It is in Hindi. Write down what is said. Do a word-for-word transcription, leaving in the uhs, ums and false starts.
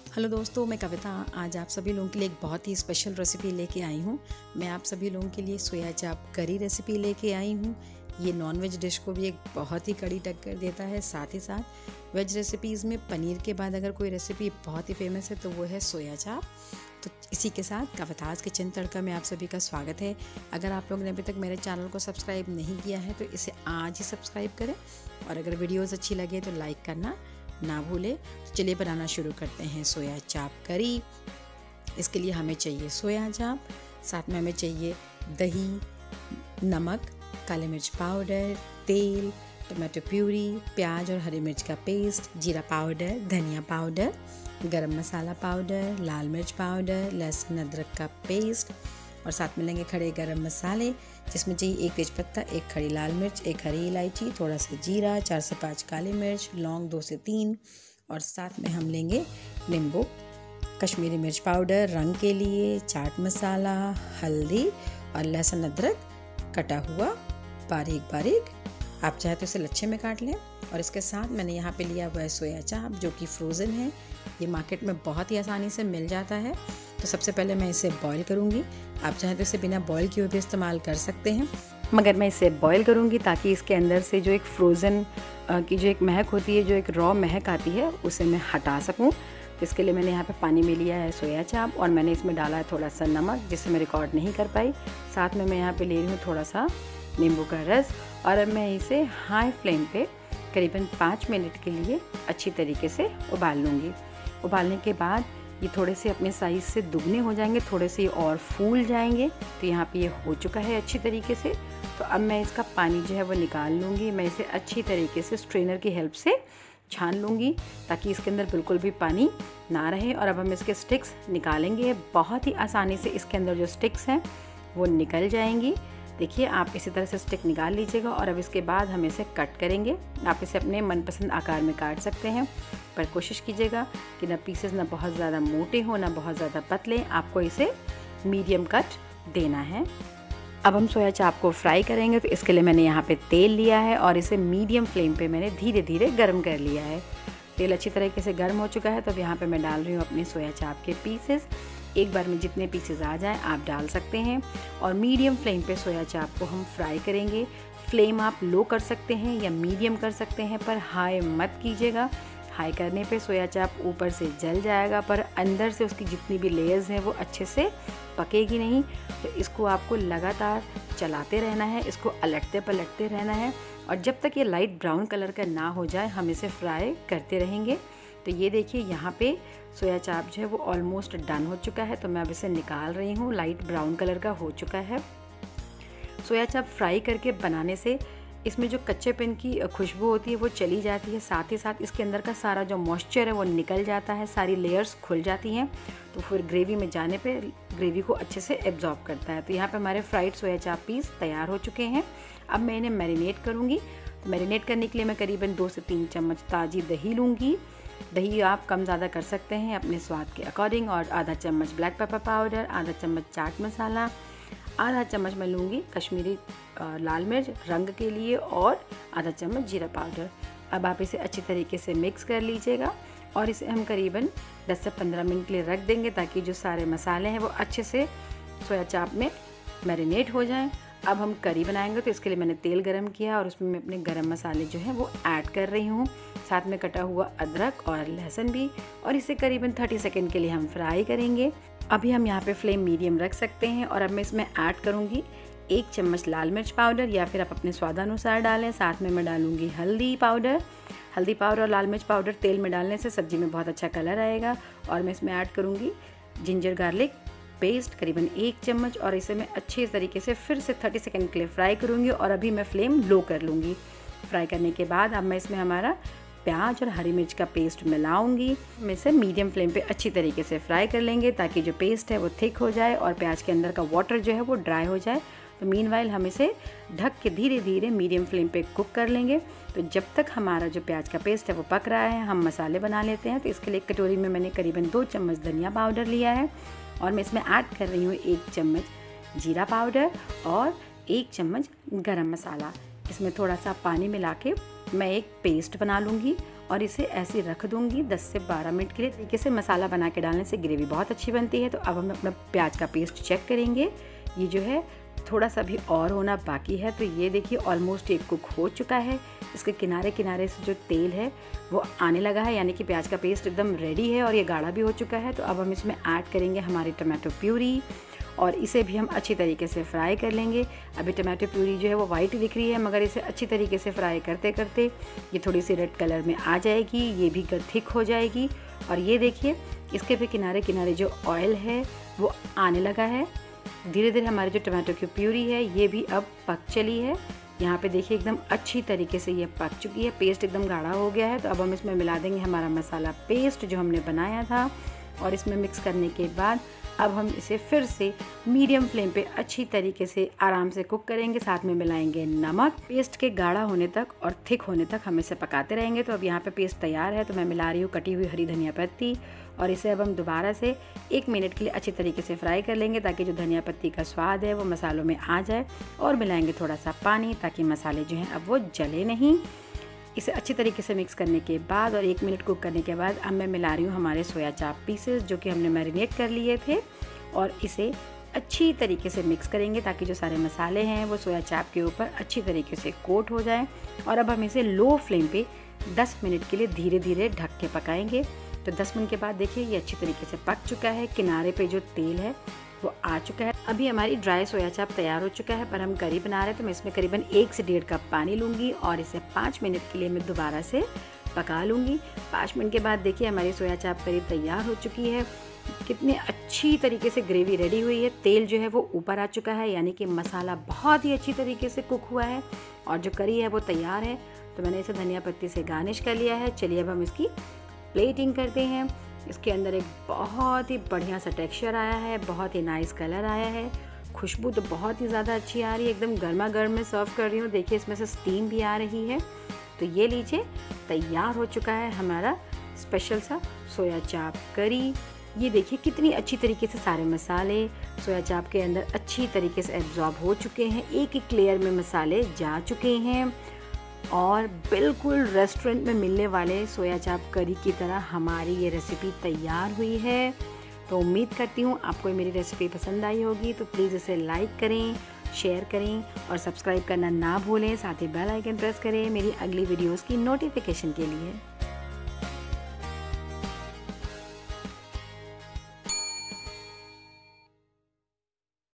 हेलो दोस्तों, मैं कविता आज आप सभी लोगों के लिए एक बहुत ही स्पेशल रेसिपी लेके आई हूँ। मैं आप सभी लोगों के लिए सोया चाप करी रेसिपी लेके आई हूँ। ये नॉनवेज डिश को भी एक बहुत ही कड़ी टक्कर देता है। साथ ही साथ वेज रेसिपीज़ में पनीर के बाद अगर कोई रेसिपी बहुत ही फेमस है तो वो है सोया चाप। तो इसी के साथ कविताज़ किचन तड़का में आप सभी का स्वागत है। अगर आप लोगों ने अभी तक मेरे चैनल को सब्सक्राइब नहीं किया है तो इसे आज ही सब्सक्राइब करें, और अगर वीडियोज़ अच्छी लगे तो लाइक करना ना भूलें। तो चलिए बनाना शुरू करते हैं सोया चाप करी। इसके लिए हमें चाहिए सोया चाप, साथ में हमें चाहिए दही, नमक, काली मिर्च पाउडर, तेल, टमाटो प्यूरी, प्याज और हरी मिर्च का पेस्ट, जीरा पाउडर, धनिया पाउडर, गरम मसाला पाउडर, लाल मिर्च पाउडर, लहसुन अदरक का पेस्ट, और साथ में लेंगे खड़े गरम मसाले जिसमें चाहिए एक तेज़पत्ता, एक खड़ी लाल मिर्च, एक हरी इलायची, थोड़ा सा जीरा, चार से पाँच काली मिर्च, लौंग दो से तीन, और साथ में हम लेंगे नींबू, कश्मीरी मिर्च पाउडर रंग के लिए, चाट मसाला, हल्दी और लहसुन अदरक कटा हुआ बारीक बारीक। आप चाहे तो इसे लच्छे में काट लें। और इसके साथ मैंने यहाँ पे लिया हुआ है सोया चाप जो कि फ्रोज़न है। ये मार्केट में बहुत ही आसानी से मिल जाता है। तो सबसे पहले मैं इसे बॉईल करूँगी। आप चाहें तो इसे बिना बॉईल किए भी इस्तेमाल कर सकते हैं, मगर मैं इसे बॉईल करूँगी ताकि इसके अंदर से जो एक फ्रोज़न की जो एक महक होती है, जो एक रॉ महक आती है, उसे मैं हटा सकूँ। इसके लिए मैंने यहाँ पे पानी में लिया है सोया चाप और मैंने इसमें डाला है थोड़ा सा नमक, जिसे मैं रिकॉर्ड नहीं कर पाई। साथ में मैं यहाँ पे ले रही हूँ थोड़ा सा नींबू का रस, और अब मैं इसे हाई फ्लेम पे करीबन पाँच मिनट के लिए अच्छी तरीके से उबाल लूँगी। उबालने के बाद ये थोड़े से अपने साइज़ से दुगने हो जाएंगे, थोड़े से और फूल जाएंगे। तो यहाँ पे ये हो चुका है अच्छी तरीके से। तो अब मैं इसका पानी जो है वो निकाल लूँगी। मैं इसे अच्छी तरीके से स्ट्रेनर की हेल्प से छान लूँगी ताकि इसके अंदर बिल्कुल भी पानी ना रहे। और अब हम इसके स्टिक्स निकालेंगे। बहुत ही आसानी से इसके अंदर जो स्टिक्स हैं वो निकल जाएंगी। देखिए, आप इसी तरह से स्टिक निकाल लीजिएगा। और अब इसके बाद हम इसे कट करेंगे। आप इसे अपने मनपसंद आकार में काट सकते हैं, पर कोशिश कीजिएगा कि ना पीसेस ना बहुत ज़्यादा मोटे हो ना बहुत ज़्यादा पतले। आपको इसे मीडियम कट देना है। अब हम सोया चाप को फ्राई करेंगे। तो इसके लिए मैंने यहाँ पे तेल लिया है और इसे मीडियम फ्लेम पे मैंने धीरे धीरे गर्म कर लिया है। तेल अच्छी तरीके से गर्म हो चुका है। तो अब यहाँ पे मैं डाल रही हूँ अपने सोया चाप के पीसेस। एक बार में जितने पीसेस आ जाएं आप डाल सकते हैं, और मीडियम फ्लेम पे सोया चाप को हम फ्राई करेंगे। फ्लेम आप लो कर सकते हैं या मीडियम कर सकते हैं, पर हाई मत कीजिएगा। हाई करने पे सोया चाप ऊपर से जल जाएगा, पर अंदर से उसकी जितनी भी लेयर्स हैं वो अच्छे से पकेगी नहीं। तो इसको आपको लगातार चलाते रहना है, इसको अलटते पलटते रहना है, और जब तक ये लाइट ब्राउन कलर का ना हो जाए हम इसे फ्राई करते रहेंगे। तो ये देखिए, यहाँ पे सोया चाप जो है वो ऑलमोस्ट डन हो चुका है। तो मैं अब इसे निकाल रही हूँ। लाइट ब्राउन कलर का हो चुका है। सोया चाप फ्राई करके बनाने से इसमें जो कच्चेपन की खुशबू होती है वो चली जाती है। साथ ही साथ इसके अंदर का सारा जो मॉइस्चर है वो निकल जाता है, सारी लेयर्स खुल जाती हैं। तो फिर ग्रेवी में जाने पे ग्रेवी को अच्छे से एब्जॉर्ब करता है। तो यहाँ पे हमारे फ्राइड सोया चाप पीस तैयार हो चुके हैं। अब मैं इन्हें मैरिनेट करूँगी। मैरिनेट करने के लिए मैं करीबन दो से तीन चम्मच ताज़ी दही लूँगी। दही आप कम ज़्यादा कर सकते हैं अपने स्वाद के अकॉर्डिंग। और आधा चम्मच ब्लैक पेपर पाउडर, आधा चम्मच चाट मसाला, आधा चम्मच मैं लूँगी कश्मीरी लाल मिर्च रंग के लिए, और आधा चम्मच जीरा पाउडर। अब आप इसे अच्छी तरीके से मिक्स कर लीजिएगा और इसे हम करीबन दस से पंद्रह मिनट के लिए रख देंगे ताकि जो सारे मसाले हैं वो अच्छे से सोया चाप में मैरिनेट हो जाएं। अब हम करी बनाएंगे। तो इसके लिए मैंने तेल गरम किया और उसमें मैं अपने गरम मसाले जो हैं वो ऐड कर रही हूँ, साथ में कटा हुआ अदरक और लहसुन भी, और इसे करीबन तीस सेकंड के लिए हम फ्राई करेंगे। अभी हम यहाँ पे फ्लेम मीडियम रख सकते हैं। और अब मैं इसमें ऐड करूँगी एक चम्मच लाल मिर्च पाउडर, या फिर आप अपने स्वादानुसार डालें। साथ में मैं डालूँगी हल्दी पाउडर। हल्दी पाउडर और लाल मिर्च पाउडर तेल में डालने से सब्ज़ी में बहुत अच्छा कलर आएगा। और मैं इसमें ऐड करूँगी जिंजर गार्लिक पेस्ट करीबन एक चम्मच, और इसे मैं अच्छे तरीके से फिर से तीस सेकंड के लिए फ्राई करूँगी। और अभी मैं फ्लेम लो कर लूँगी। फ्राई करने के बाद अब मैं इसमें हमारा प्याज और हरी मिर्च का पेस्ट मिलाऊंगी। हम इसे मीडियम फ्लेम पे अच्छी तरीके से फ्राई कर लेंगे ताकि जो पेस्ट है वो थिक हो जाए और प्याज के अंदर का वाटर जो है वो ड्राई हो जाए। तो मीनवाइल हम इसे ढक के धीरे धीरे मीडियम फ्लेम पे कुक कर लेंगे। तो जब तक हमारा जो प्याज का पेस्ट है वो पक रहा है हम मसाले बना लेते हैं। तो इसके लिए कटोरी में मैंने करीबन दो चम्मच धनिया पाउडर लिया है, और मैं इसमें ऐड कर रही हूँ एक चम्मच जीरा पाउडर और एक चम्मच गरम मसाला। इसमें थोड़ा सा पानी मिला के मैं एक पेस्ट बना लूँगी और इसे ऐसे रख दूंगी दस से बारह मिनट के लिए। तरीके से मसाला बना के डालने से ग्रेवी बहुत अच्छी बनती है। तो अब हम अपना प्याज का पेस्ट चेक करेंगे। ये जो है थोड़ा सा भी और होना बाकी है। तो ये देखिए ऑलमोस्ट एक कुक हो चुका है। इसके किनारे किनारे से जो तेल है वो आने लगा है, यानी कि प्याज का पेस्ट एकदम रेडी है और ये गाढ़ा भी हो चुका है। तो अब हम इसमें ऐड करेंगे हमारी टमाटो प्यूरी और इसे भी हम अच्छी तरीके से फ्राई कर लेंगे। अभी टमाटो प्यूरी जो है वो वाइट दिख रही है, मगर इसे अच्छी तरीके से फ्राई करते करते ये थोड़ी सी रेड कलर में आ जाएगी, ये भी थिक हो जाएगी। और ये देखिए इसके भी किनारे किनारे जो ऑयल है वो आने लगा है। धीरे धीरे हमारी जो टमाटो की प्यूरी है ये भी अब पक चली है। यहाँ पे देखिए एकदम अच्छी तरीके से ये पक चुकी है, पेस्ट एकदम गाढ़ा हो गया है। तो अब हम इसमें मिला देंगे हमारा मसाला पेस्ट जो हमने बनाया था और इसमें मिक्स करने के बाद अब हम इसे फिर से मीडियम फ्लेम पे अच्छी तरीके से आराम से कुक करेंगे। साथ में मिलाएंगे नमक। पेस्ट के गाढ़ा होने तक और थिक होने तक हम इसे पकाते रहेंगे। तो अब यहाँ पे पेस्ट तैयार है। तो मैं मिला रही हूँ कटी हुई हरी धनिया पत्ती और इसे अब हम दोबारा से एक मिनट के लिए अच्छी तरीके से फ्राई कर लेंगे ताकि जो धनिया पत्ती का स्वाद है वो मसालों में आ जाए। और मिलाएंगे थोड़ा सा पानी ताकि मसाले जो हैं अब वो जले नहीं। इसे अच्छी तरीके से मिक्स करने के बाद और एक मिनट कुक करने के बाद अब मैं मिला रही हूँ हमारे सोया चाप पीसेस जो कि हमने मैरिनेट कर लिए थे और इसे अच्छी तरीके से मिक्स करेंगे ताकि जो सारे मसाले हैं वो सोया चाप के ऊपर अच्छी तरीके से कोट हो जाए। और अब हम इसे लो फ्लेम पे दस मिनट के लिए धीरे धीरे ढक के पकाएंगे। तो दस मिनट के बाद देखिए ये अच्छी तरीके से पक चुका है, किनारे पे जो तेल है वो आ चुका है। अभी हमारी ड्राई सोया चाप तैयार हो चुका है, पर हम करी बना रहे हैं तो मैं इसमें करीबन एक से डेढ़ कप पानी लूँगी और इसे पाँच मिनट के लिए मैं दोबारा से पका लूँगी। पाँच मिनट के बाद देखिए हमारी सोया चाप करी तैयार हो चुकी है। कितनी अच्छी तरीके से ग्रेवी रेडी हुई है, तेल जो है वो ऊपर आ चुका है, यानी कि मसाला बहुत ही अच्छी तरीके से कुक हुआ है और जो करी है वो तैयार है। तो मैंने इसे धनिया पत्ती से गार्निश कर लिया है। चलिए अब हम इसकी प्लेटिंग करते हैं। इसके अंदर एक बहुत ही बढ़िया सा टेक्सचर आया है, बहुत ही नाइस कलर आया है, खुशबू तो बहुत ही ज़्यादा अच्छी आ रही है। एकदम गर्मा गर्म में सर्व कर रही हूँ। देखिए इसमें से स्टीम भी आ रही है। तो ये लीजिए तैयार हो चुका है हमारा स्पेशल सा सोया चाप करी। ये देखिए कितनी अच्छी तरीके से सारे मसाले सोया चाप के अंदर अच्छी तरीके से एब्जॉर्ब हो चुके हैं। एक एक लेयर में मसाले जा चुके हैं और बिल्कुल रेस्टोरेंट में मिलने वाले सोया चाप करी की तरह हमारी ये रेसिपी तैयार हुई है। तो उम्मीद करती हूँ आपको मेरी रेसिपी पसंद आई होगी। तो प्लीज़ इसे लाइक करें, शेयर करें और सब्सक्राइब करना ना भूलें। साथ ही बेल आइकन प्रेस करें मेरी अगली वीडियोस की नोटिफिकेशन के लिए।